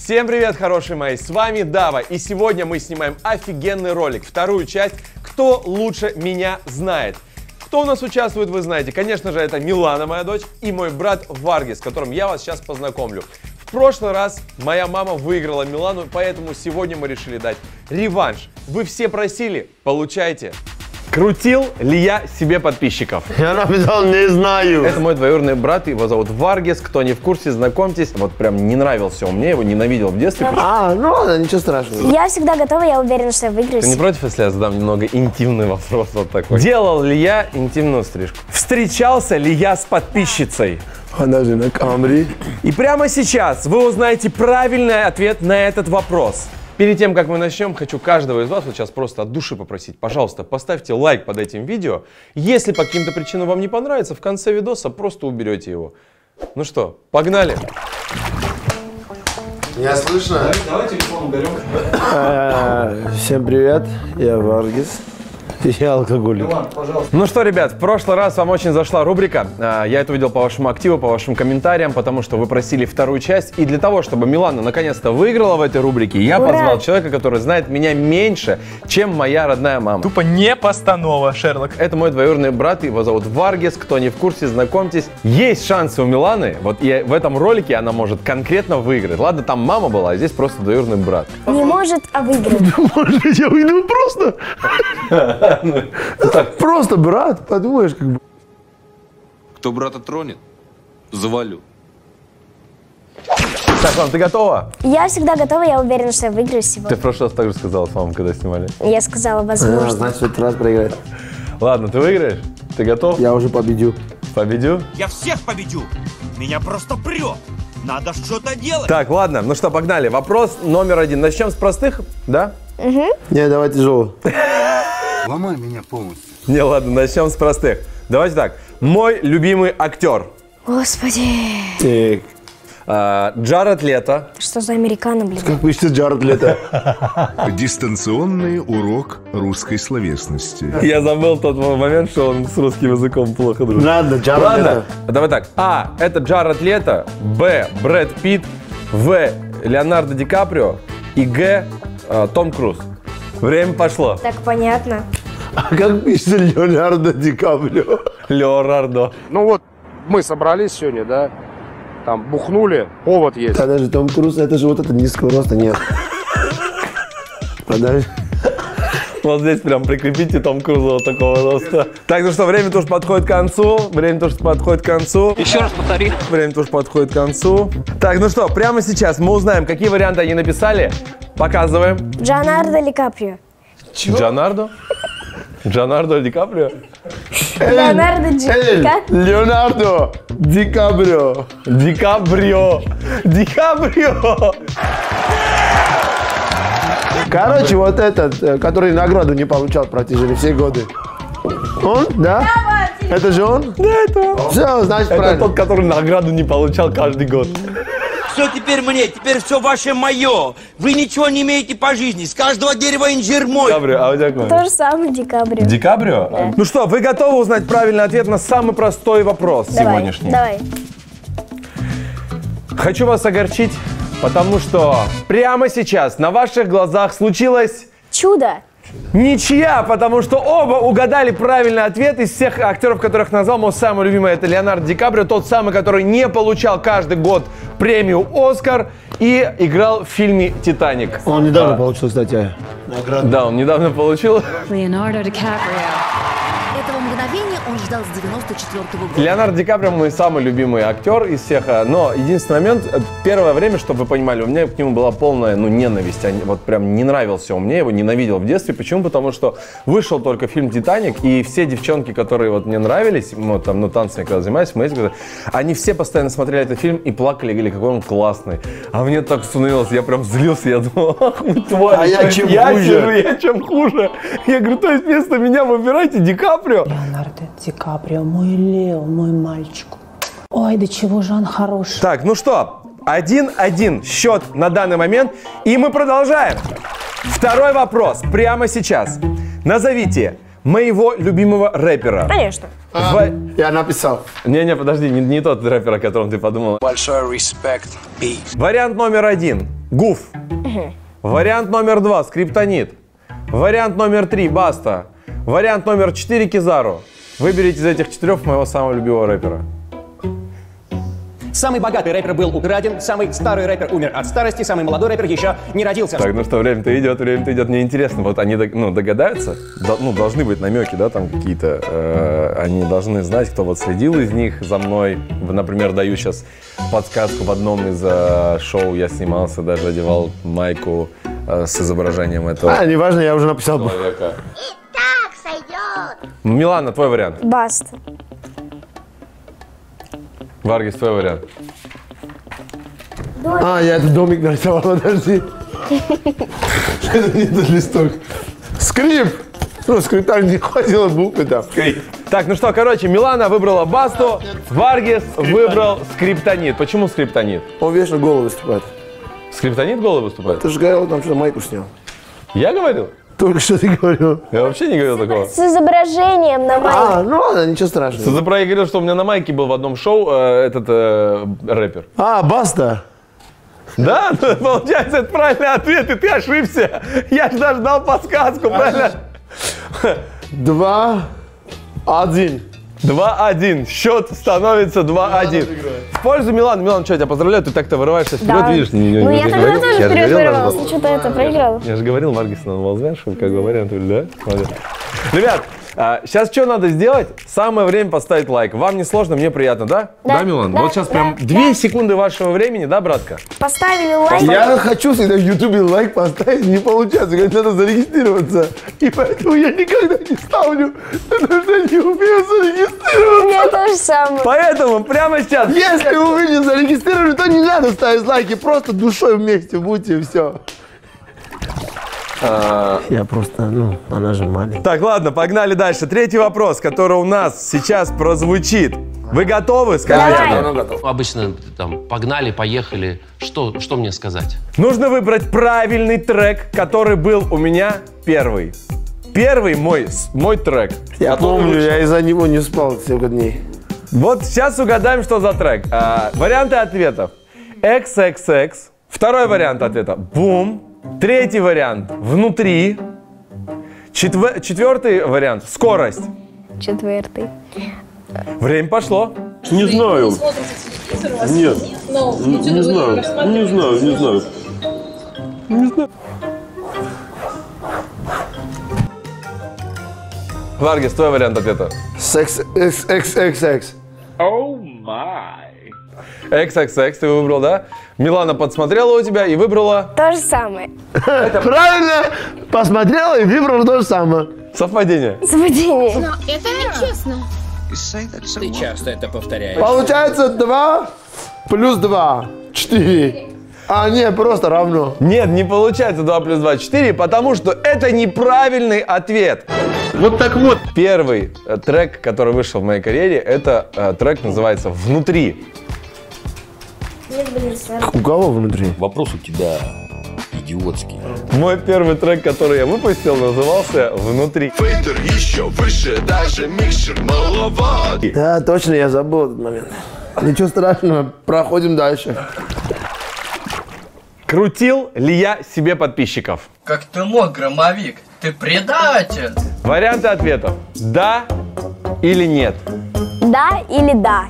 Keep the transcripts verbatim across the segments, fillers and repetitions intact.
Всем привет, хорошие мои, с вами Дава, и сегодня мы снимаем офигенный ролик, вторую часть «Кто лучше меня знает?». Кто у нас участвует, вы знаете, конечно же, это Милана, моя дочь, и мой брат Варгис, с которым я вас сейчас познакомлю. В прошлый раз моя мама выиграла Милану, поэтому сегодня мы решили дать реванш. Вы все просили, получайте. Крутил ли я себе подписчиков? Я написал, не знаю. Это мой двоюродный брат, его зовут Варгис. Кто не в курсе, знакомьтесь. Вот прям не нравился он мне, его ненавидел в детстве. А, ну ладно, ничего страшного. Я всегда готова, я уверена, что я выиграю. Ты не против, если я задам немного интимный вопрос вот такой? Делал ли я интимную стрижку? Встречался ли я с подписчицей? Она же на камере. И прямо сейчас вы узнаете правильный ответ на этот вопрос. Перед тем, как мы начнем, хочу каждого из вас вот сейчас просто от души попросить, пожалуйста, поставьте лайк под этим видео. Если по каким-то причинам вам не понравится, в конце видоса просто уберете его. Ну что, погнали! Меня слышно? Давай, давай телефон уберем. Всем привет, я Варгис. Я алкоголик. Ну что, ребят, в прошлый раз вам очень зашла рубрика. Я это увидел по вашему активу, по вашим комментариям, потому что вы просили вторую часть. И для того, чтобы Милана наконец-то выиграла в этой рубрике, я Ура! позвал человека, который знает меня меньше, чем моя родная мама. Тупо не постанова, Шерлок. Это мой двоюродный брат, его зовут Варгис. Кто не в курсе, знакомьтесь. Есть шансы у Миланы, вот и в этом ролике она может конкретно выиграть. Ладно, там мама была, а здесь просто двоюродный брат. Не может, а выиграет. Может, я выйду просто? Просто, брат, подумаешь, как бы. Кто брата тронет, завалю. Так, мам, ты готова? Я всегда готова, я уверена, что я выиграю Ты сегодня. в прошлый раз так же сказала с мамой, когда снимали. Я сказала, А, возможно. значит, в этот раз проиграть. Ладно, ты выиграешь? Ты готов? Я уже победю. Победю? Я всех победю! Меня просто прет! Надо что-то делать! Так, ладно, ну что, погнали. Вопрос номер один. Начнем с простых, да? Не, давай тяжело. Ломай меня полностью. Не, ладно, начнем с простых. Давайте так. Мой любимый актер. Господи. Так, А, Джаред Лето. Что за американо, блин? как пишется Джаред Лето? Дистанционный урок русской словесности. Я забыл тот момент, что он с русским языком плохо дружит. Ладно, Джаред Ладно, Лето. давай так. А. Это Джаред Лето. Б. Брэд Питт. В. Леонардо Ди Каприо. И Г. а, Том Круз. Время пошло. Так понятно. А как пишется Леонардо Ди Каприо? Леонардо. Ну вот, мы собрались сегодня, да, там бухнули, повод есть. Подожди, Том Круз, это же вот это низкого роста, нет. Подожди. Вот здесь прям прикрепите Том Круза вот такого роста. Так, ну что, время тоже подходит к концу. Время тоже подходит к концу. Еще раз повтори. Время тоже подходит к концу. Так, ну что, прямо сейчас мы узнаем, какие варианты они написали. Показываем. Джанардо Ди Каприо. Джанардо? Джанардо Ди Каприо? Леонардо Ди Эй, Каприо. Леонардо Ди Каприо. Ди Каприо. Ди Каприо. Короче, вот этот, э, который награду не получал в протяжении все годы. Он, да? Это же он? Да, это он. Все, значит, Это правильно. тот, который награду не получал каждый год. Все теперь мне, теперь все ваше мое. Вы ничего не имеете по жизни. С каждого дерева инжир мой. Ди Каприо, а у тебя какой? То же самое Ди Каприо. Ди Каприо? Ну что, вы готовы узнать правильный ответ на самый простой вопрос Давай, сегодняшний? давай. Хочу вас огорчить, потому что прямо сейчас на ваших глазах случилось Чудо. ничья, потому что оба угадали правильный ответ. Из всех актеров, которых назвал, мой самый любимый — это Леонардо Ди Каприо, тот самый, который не получал каждый год премию «Оскар» и играл в фильме «Титаник». Он недавно получил, кстати, награду. Да, он недавно получил. Леонардо Ди Каприо. Этого мгновения он ждал с девяносто четвёртого года. Леонардо Ди Каприо мой самый любимый актер из всех, но единственный момент, первое время, чтобы вы понимали, у меня к нему была полная, ну, ненависть, вот прям не нравился он мне, его ненавидел в детстве. Почему? Потому что вышел только фильм «Титаник», и все девчонки, которые вот мне нравились, вот там, ну, танцами когда занимаюсь, мы эти, они все постоянно смотрели этот фильм и плакали, говорили, какой он классный. А мне так становилось, я прям злился, я думал, ах вы твари, А я чем я хуже? сижу, я чем хуже. Я говорю, то есть вместо меня выбирайте Ди Каприо. Леонардо Ди Каприо, мой Лео, мой мальчик. Ой, да чего же он хороший. Так, ну что, один-один счет на данный момент, и мы продолжаем. Второй вопрос прямо сейчас. Назовите моего любимого рэпера. Конечно. В... Я написал. Не-не, подожди, не, не тот рэпер, о котором ты подумал. Большой респект. Вариант номер один. Гуф. Вариант номер два Скриптонит. Вариант номер три Баста. Вариант номер четыре Кизару. Выберите из этих четырех моего самого любимого рэпера. Самый богатый рэпер был украден, самый старый рэпер умер от старости, самый молодой рэпер еще не родился. Так, ну что, время-то идет, время-то идет. Мне интересно, вот они ну, догадаются, До, ну, должны быть намеки, да, там какие-то, э, они должны знать, кто вот следил из них за мной. Например, даю сейчас подсказку в одном из э, шоу, я снимался, даже одевал майку э, с изображением этого А, неважно, я уже написал. человека. И так сойдет. Милана, твой вариант. Баста. Варгис, твой вариант. А, я этот домик нарисовал, подожди. Это не тот листок. Скрип. Ну, скрипта не хватило буквы там. Так, ну что, короче, Милана выбрала Басту, Варгис выбрал Скриптонит. Почему Скриптонит? Он вечно голый выступает. Скриптонит голый выступает? Ты же говорил, там что-то майку снял. Я говорил? Только что ты говорил. Я вообще не говорил такого. С изображением на майке. А, ну ладно, ничего страшного. Я говорил, что у меня на майке был в одном шоу э, этот э, рэпер. А, Баста. Да? Ну, получается, это правильный ответ, и ты ошибся. Я же даже дал подсказку, правильно? Два, один. два-один. Счет становится два-один. В пользу Миланы. Милана, что, я тебя поздравляю, ты так-то вырываешься вперед, Да. видишь? Не, не, Ну не, я не тогда говорил? тоже Я же вперед говорил, вырвался, надо было. что-то это проиграл. Я же говорил, Варгис надо было, знаешь, как бы вариант, да? Молодец. Ребят, а, сейчас что надо сделать? Самое время поставить лайк. Вам не сложно, мне приятно, да? Да, Да, Милан? да, Вот сейчас да, прям да. две секунды вашего времени, да, братка? Поставили лайк. Я хочу всегда в Ютубе лайк поставить, не получается, говорит, надо зарегистрироваться. И поэтому я никогда не ставлю, потому что не умею зарегистрироваться. У меня то же самое. Поэтому прямо сейчас... Если вы не зарегистрировали, то не надо ставить лайки, просто душой вместе будьте, и все. Я просто, ну, она же маленькая. Так, ладно, погнали дальше. Третий вопрос, который у нас сейчас прозвучит. Вы готовы? Скажите. Давай. Обычно там погнали, поехали. Что, что мне сказать? Нужно выбрать правильный трек, который был у меня первый. Первый мой, мой трек. Я помню, я из-за него не спал столько дней. Вот сейчас угадаем, что за трек. А, варианты ответов. икс икс икс. Второй вариант ответа. Бум. Третий вариант. Внутри. Четвер... Четвертый вариант. Скорость. Четвертый. Время пошло. Не знаю. Нет. Не знаю. Не знаю, не знаю. Не знаю. Варгис, твой вариант ответа. Секс, экс, экс, экс, экс. Оу май. икс икс икс ты выбрал, да? Милана подсмотрела у тебя и выбрала... То же самое. Правильно! Посмотрела и выбрала то же самое. Совпадение. Совпадение. Но это нечестно. Ты часто это повторяешь. Получается два плюс два. Четыре. А, не, просто равно. Нет, не получается два плюс два, четыре, потому что это неправильный ответ. Вот так вот. Первый э, трек, который вышел в моей карьере, это э, трек называется «Внутри». У кого внутри? Вопрос у тебя идиотский. Мой первый трек, который я выпустил, назывался «Внутри». Фейдер еще выше, даже микшер маловат. Да, точно, я забыл этот момент. Ничего страшного, проходим дальше. Крутил ли я себе подписчиков? Как ты мог, громовик? Ты предатель! Варианты ответов. Да или нет? Да или да?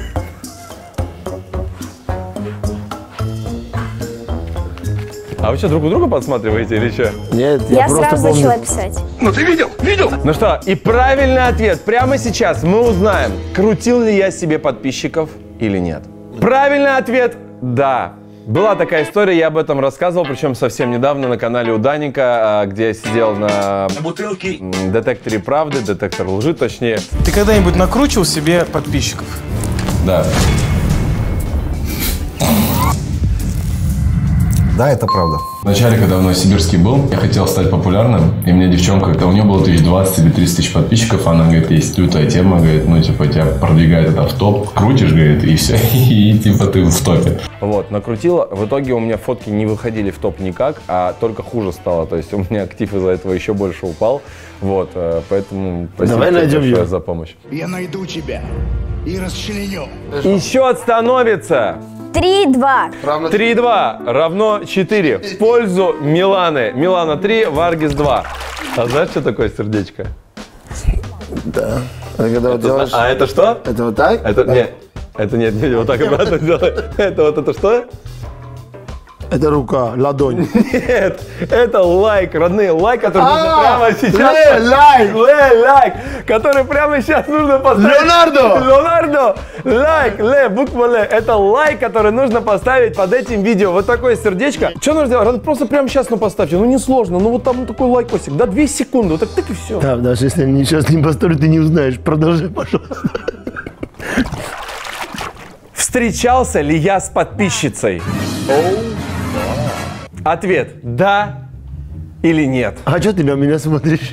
А вы что, друг у друга подсматриваете или что? Нет, Я, я сразу помню. начала писать. Ну ты видел? Видел? Ну что, и правильный ответ прямо сейчас мы узнаем, крутил ли я себе подписчиков или нет. Правильный ответ – да. Была такая история, я об этом рассказывал, причем совсем недавно на канале у Даника, где я сидел на бутылке, детекторе правды, детектор лжи, точнее. Ты когда-нибудь накручивал себе подписчиков? Да. Да, это правда. Вначале, когда в Новосибирске был, я хотел стать популярным, и мне девчонка, когда у нее было тысяч двадцать или тридцать тысяч подписчиков, она говорит, есть лютая тема, говорит, ну, типа, тебя продвигает это в топ, крутишь, говорит, и все, и, типа, ты в топе. Вот, накрутила, в итоге у меня фотки не выходили в топ никак, а только хуже стало, то есть у меня актив из-за этого еще больше упал, вот, поэтому спасибо Давай найдем большое ее. за помощь. Я найду тебя и расчленю. И счет становится три-два. три-два равно четыре. В пользу Миланы. Милана три, Варгис два. А знаешь, что такое сердечко? Да. А, когда вот делаешь... а это что? Это вот так? Это нет. Это нет, нет, вот так обратно делай. Это вот это что? Это рука, ладонь. Нет, это лайк, родные, лайк, который нужно прямо сейчас... Ле, лайк! Ле, лайк, который прямо сейчас нужно поставить. Леонардо! Леонардо! Лайк, ле, буква ле. Это лайк, который нужно поставить под этим видео. Вот такое сердечко. Что нужно сделать? Просто прямо сейчас, ну, поставьте. Ну, не сложно. Ну, вот там такой лайкосик. Да, две секунды. Вот так, так и все. Да, даже если они сейчас не поставлю, ты не узнаешь. Продолжай, пожалуйста. Встречался ли я с подписчицей? Ответ – да или нет. А что ты на меня смотришь?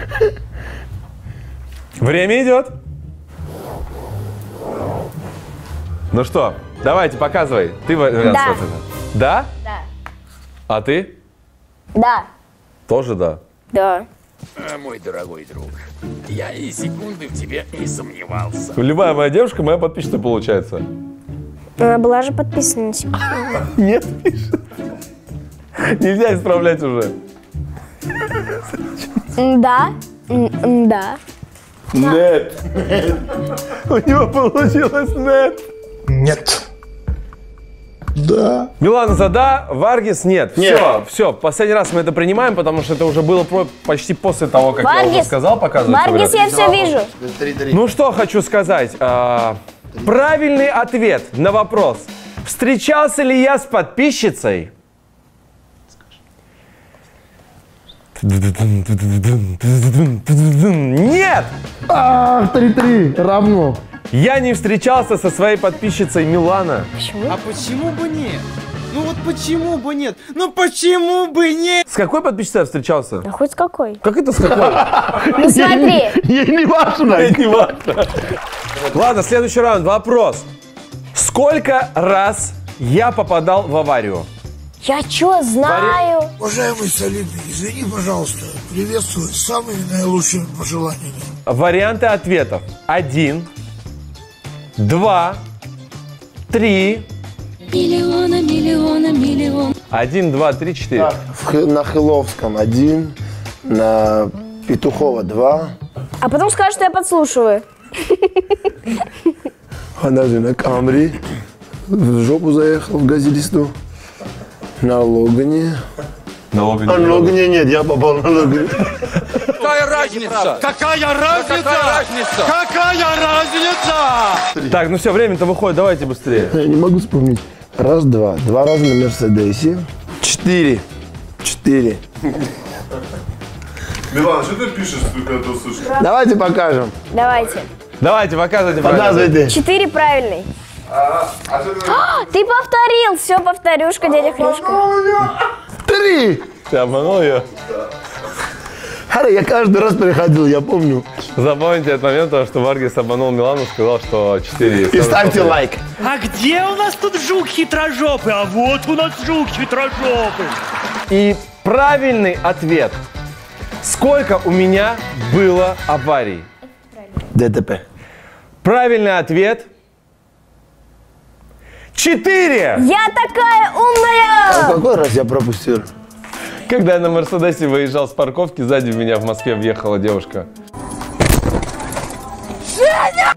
Время идет. Ну что, давайте, показывай. Ты вариант. Да. Да? Да. А ты? Да. Тоже да. Да. А, мой дорогой друг, я и секунды в тебе не сомневался. Любая моя девушка, моя подписчица получается. Она была же подписана на себя. Нет, пишет. Нельзя исправлять уже. Да. Да. Нет. У него получилось нет. Нет. Да. Милана за да, Варгис нет. Нет. Все, все. Последний раз мы это принимаем, потому что это уже было про- почти после того, как Варгис, я уже сказал, показывать. Варгис, я все вижу. Ну что хочу сказать. А, правильный ответ на вопрос. Встречался ли я с подписчицей? Нет! Ах, три-три, равно. Я не встречался со своей подписчицей Милана. Почему? А почему бы нет? Ну вот почему бы нет? Ну почему бы нет? С какой подписчицей я встречался? Да хоть с какой. Как это с какой? Ну смотри. Ей не важно. Ей не важно. Ладно, следующий раунд. Вопрос. Сколько раз я попадал в аварию? Я чё знаю? Уважаемый солидный, извини, пожалуйста, приветствую с самыми наилучшими пожеланиями. Варианты ответов. Один, два, три. Миллиона, миллиона, миллион. Один, два, три, четыре. Так, в, на Хиловском один, на Петухова два. А потом скажешь, что я подслушиваю. Она же на Камри в жопу заехал, в газелисту. На Логане. На Логане. А на Логане нет, я попал на Логане. Какая разница? Какая разница? Какая разница? Какая разница? Так, ну все, время-то выходит, давайте быстрее. Я не могу вспомнить. Раз, два. Два раза на Мерседесе. Четыре. Четыре. Милана, что ты пишешь, когда ты услышишь? Давайте покажем. Давайте. Давайте, показывайте. Показывайте. Четыре правильный. А, а что ты... А, ты повторил. Все, повторюшка, дядя Хрюшка. Три. Ты обманул ее? Харе, я каждый раз приходил, я помню. Запомните этот момент, потому что Варгис обманул Милану, сказал, что четыре. И ставьте лайк. А где у нас тут жук хитрожопый? А вот у нас жук хитрожопый. И правильный ответ. Сколько у меня было аварий? ДТП. Правильный ответ. Четыре! Я такая умная! А какой раз я пропустил? Когда я на Мерседесе выезжал с парковки, сзади в меня в Москве въехала девушка. Женя!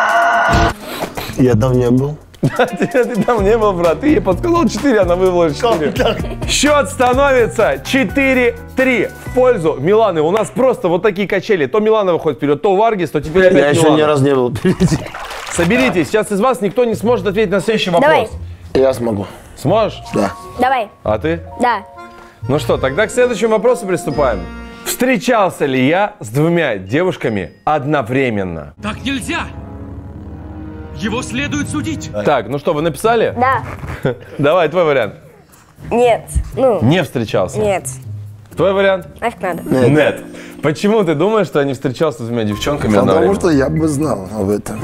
Я там не был. Да, ты, ты там не был, брат. Ты ей подсказал четыре, она вывела четыре. Счет становится четыре-три в пользу Миланы. У нас просто вот такие качели. То Милана выходит вперед, то Варгис, то теперь опять Я еще Милана. ни разу не был впереди. Соберитесь, сейчас из вас никто не сможет ответить на следующий вопрос. Давай. Я смогу. Сможешь? Да. Давай. А ты? Да. Ну что, тогда к следующему вопросу приступаем. Встречался ли я с двумя девушками одновременно? Так нельзя! Его следует судить. Так, ну что, вы написали? Да. Давай, твой вариант. Нет. Ну. Не встречался? Нет. Твой вариант? Нафиг надо. Нет. Нет. Почему ты думаешь, что я не встречался с двумя девчонками Потому одновременно? что я бы знал об этом.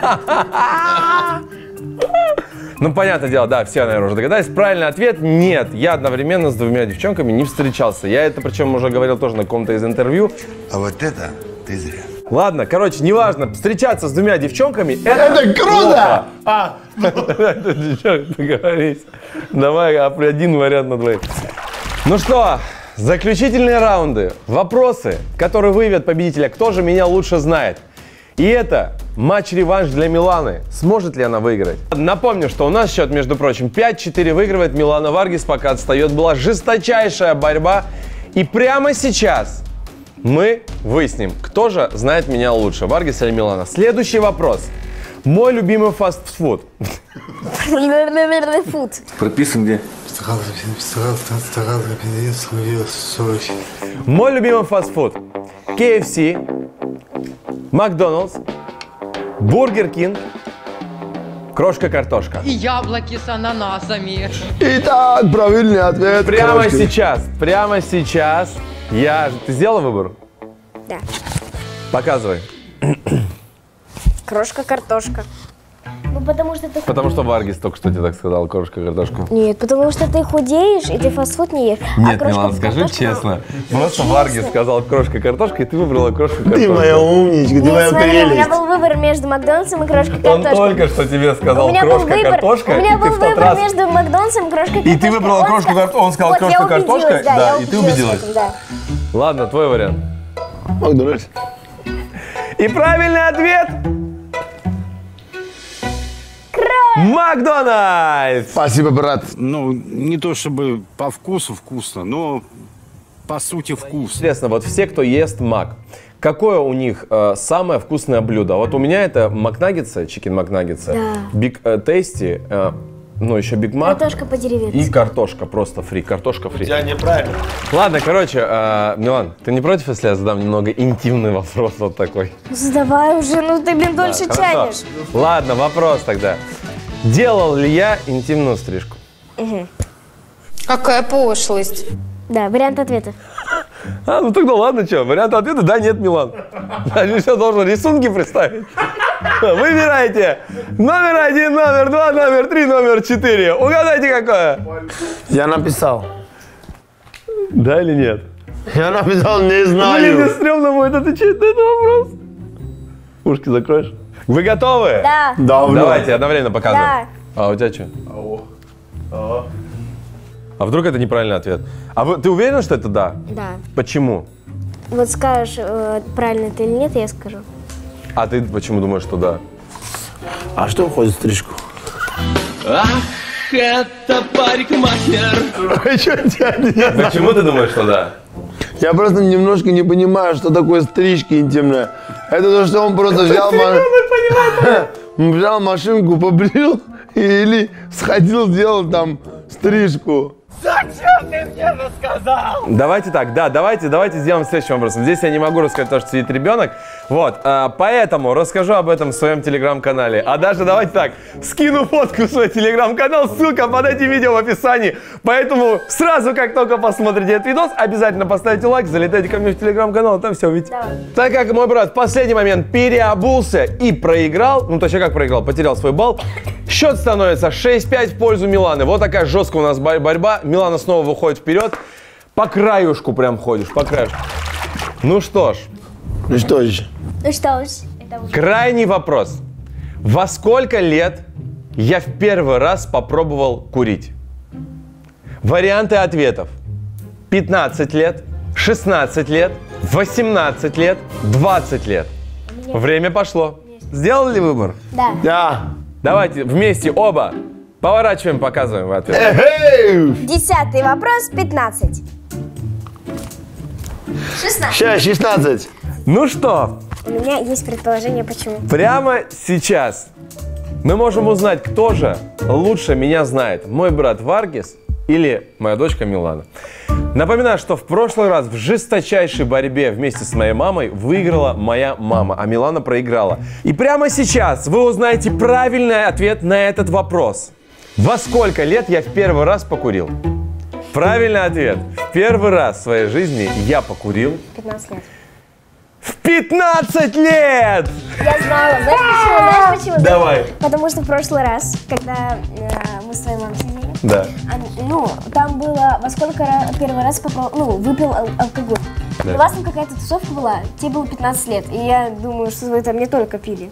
Ну, понятное дело, да, все, наверное, уже догадались. Правильный ответ – нет. Я одновременно с двумя девчонками не встречался. Я это, причем, уже говорил тоже на каком-то из интервью. А вот это ты зря. Ладно, короче, неважно, встречаться с двумя девчонками – это, Это круто! плохо. А, Договорились. Давай один вариант на двоих. Ну что, заключительные раунды. Вопросы, которые выявят победителя. Кто же меня лучше знает? И это матч-реванш для Миланы. Сможет ли она выиграть? Напомню, что у нас счет, между прочим, пять-четыре выигрывает Милана Варгис, пока отстает. Была жесточайшая борьба. И прямо сейчас мы выясним, кто же знает меня лучше, Варгис или Милана. Следующий вопрос. Мой любимый фастфуд. Фуд. Прописан где? Мой любимый фастфуд. кей эф си, Макдональдс, Бургер Кинг, крошка-картошка. И яблоки с ананасами. Итак, правильный ответ. Прямо крошки. сейчас, прямо сейчас я... Ты сделала выбор? Да. Показывай. Крошка-картошка. Ну, потому что ты... Потому что Варгис только что тебе так сказал, крошка-картошка. Нет, потому что ты худеешь, и ты фастфуд не ешь. Нет, а Милан, скажи честно. Просто Варгис сказал крошка-картошка, и ты выбрала крошку-картошку. Ты моя умничка, ты Нет, моя смотри, прелесть. у меня был выбор между Макдональдсом и крошкой-картошкой. Он только что тебе сказал крошка-картошка, У меня и ты был в тот выбор раз... между Макдональдсом и крошкой-картошкой. И ты выбрала крошку-картошку, он сказал вот, крошка-картошка, я да, я и ты убедилась. в этом, да. Ладно, твой вариант. Макдональдс. И правильный ответ... Макдональдс! Спасибо, брат. Ну, не то чтобы по вкусу вкусно, но по сути вкус. Интересно, вот все, кто ест Мак, какое у них э, самое вкусное блюдо? Вот у меня это макнаггетсы, чикен макнаггетсы, Да. биг тейсти, э, ну еще биг мак. Картошка по-деревенски. И картошка просто фри, картошка фри. Я неправильно. Ладно, короче, э, Милан, ты не против, если я задам немного интимный вопрос вот такой? Задавай уже, ну ты, блин, дольше Да, тянешь. Ладно, вопрос тогда. Делал ли я интимную стрижку? Угу. Какая пошлость. Да, вариант ответа. А, ну тогда ладно, что, вариант ответа да, нет, Милан. Значит, все должен рисунки представить. Выбирайте. Номер один, номер два, номер три, номер четыре. Угадайте, какое? Я написал. Да или нет? Я написал, не Блин, мне знаю. стрёмно будет отвечать на этот вопрос. Ушки закроешь? Вы готовы? Да. Да, Давайте одновременно показываем. Да. А у тебя что? А вдруг это неправильный ответ? А вы, ты уверена, что это да? Да. Почему? Вот скажешь, э, правильно это или нет, я скажу. А ты почему думаешь, что да? А что входит в стрижку? Ах, это парикмахер. А что тебя? Почему ты думаешь, что да? Я просто немножко не понимаю, что такое стрижка интимная. Это то, что он просто взял, ма... взял машинку, побрил или сходил, сделал там стрижку. Зачем ты мне рассказал? Давайте так, да, давайте, давайте сделаем следующим образом. Здесь я не могу рассказать то, что сидит ребенок. Вот, а, поэтому расскажу об этом в своем телеграм-канале. А даже давайте так, скину фотку в свой телеграм-канал, ссылка под этим видео в описании. Поэтому сразу, как только посмотрите этот видос, обязательно поставьте лайк, залетайте ко мне в телеграм-канал, там все увидите. Давай. Так как мой брат в последний момент переобулся и проиграл, ну точнее как проиграл, потерял свой балл, счет становится шесть пять в пользу Миланы. Вот такая жесткая у нас борьба. Милана снова выходит вперед. По краюшку прям ходишь, по краюшку. Ну что ж. Ну что ж. Ну что ж. Крайний вопрос. Во сколько лет я в первый раз попробовал курить? Варианты ответов. пятнадцать лет, шестнадцать лет, восемнадцать лет, двадцать лет. Время пошло. Сделали выбор? Да. Да. Давайте вместе оба поворачиваем, показываем ответ. Десятый вопрос, пятнадцать. шестнадцать. Сейчас, шестнадцать. Ну что? У меня есть предположение, почему. Прямо сейчас мы можем узнать, кто же лучше меня знает. Мой брат Варгис или моя дочка Милана. Напоминаю, что в прошлый раз в жесточайшей борьбе вместе с моей мамой выиграла моя мама, а Милана проиграла. И прямо сейчас вы узнаете правильный ответ на этот вопрос. Во сколько лет я в первый раз покурил? Правильный ответ. В первый раз в своей жизни я покурил. пятнадцать лет. В пятнадцать лет! Я знала. Знаешь почему? Знаешь почему? Давай. Потому что в прошлый раз, когда э, мы с твоей мамой сидели, Да. а, ну, там было, во сколько раз, первый раз попробовал, ну, выпил ал алкоголь. Да. У вас там какая-то тусовка была, тебе было пятнадцать лет, и я думаю, что вы там не только пили.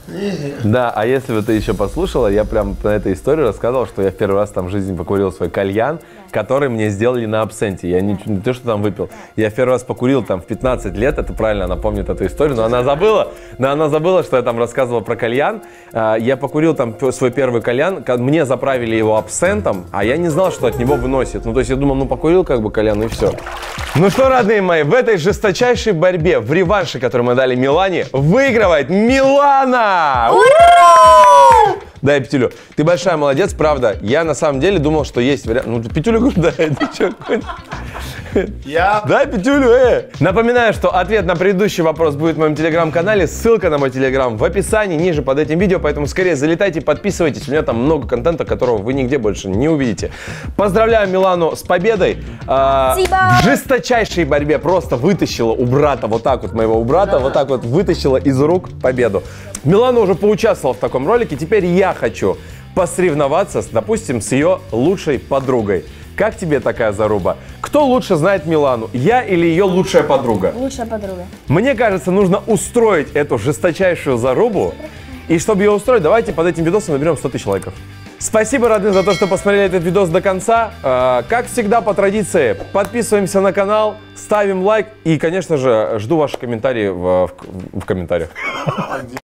Да, а если бы ты еще послушала, я прям на этой истории рассказывал, что я в первый раз там в жизни покурил свой кальян, который мне сделали на абсенте. Я не, не то, что там выпил. Я в первый раз покурил там в пятнадцать лет, это правильно, она помнит эту историю, но она забыла, но она забыла, что я там рассказывал про кальян. Я покурил там свой первый кальян, мне заправили его абсентом, а я не знал, что от него выносит. Ну, то есть я думал, ну, покурил как бы кальян и все. Ну что, родные мои, в этой жесточайшей борьбе, в реванше, который мы дали Милане, выигрывает Милана! Ура! Дай пятюлю. Ты большая молодец, правда. Я на самом деле думал, что есть вариант. Ну, пятюлю говорю, дай, ты что? Я? Дай пятюлю, э! Напоминаю, что ответ на предыдущий вопрос будет в моем телеграм-канале. Ссылка на мой телеграм в описании, ниже под этим видео. Поэтому скорее залетайте, подписывайтесь. У меня там много контента, которого вы нигде больше не увидите. Поздравляю Милану с победой. А, в жесточайшей борьбе просто вытащила у брата, вот так вот, моего брата, вот так вот вытащила из рук победу. Милана уже поучаствовала в таком ролике. Теперь я хочу посоревноваться, с, допустим, с ее лучшей подругой. Как тебе такая заруба? Кто лучше знает Милану, я или ее лучшая подруга? Лучшая подруга. Мне кажется, нужно устроить эту жесточайшую зарубу. И чтобы ее устроить, давайте под этим видосом наберем сто тысяч лайков. Спасибо, родные, за то, что посмотрели этот видос до конца. Как всегда, по традиции, подписываемся на канал, ставим лайк и, конечно же, жду ваши комментарии в, в, в комментариях.